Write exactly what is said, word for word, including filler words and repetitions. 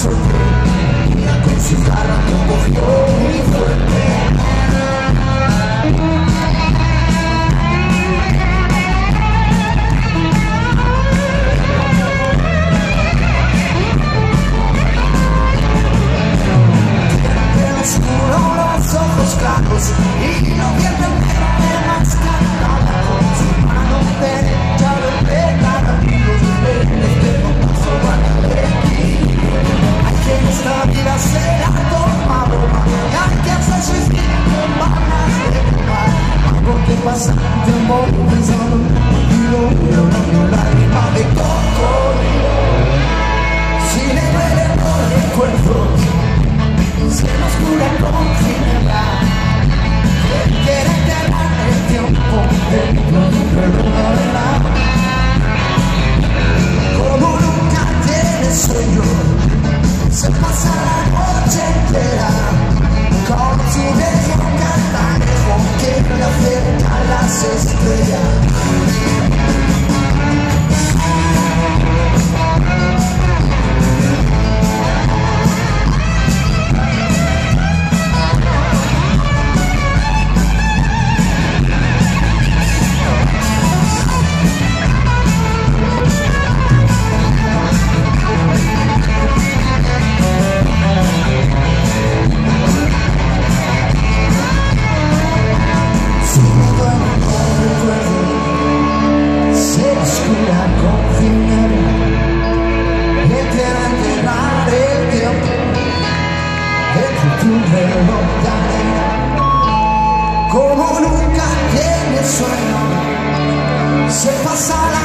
solté y con su garra me cogió muy fuerte. Los ojos claros y no viendo el negro de mascarada con su mano derecha de pegar amigos de este paso van a elegir. Hay que en esta vida será tomado, hay que hacer su instinto con balas de fumar, porque pasa un tiempo pensando y lo veo una lágrima de cocodrilo. Si le duele los recuerdos, se nos cura con ginebra. Él quiere enterrar el tiempo dentro de un reloj de arena. Como nunca tiene sueño, se pasa la noche entera con su viejo cangrejo que le acerca a las estrellas. Como nunca tiene sueño, se pasa la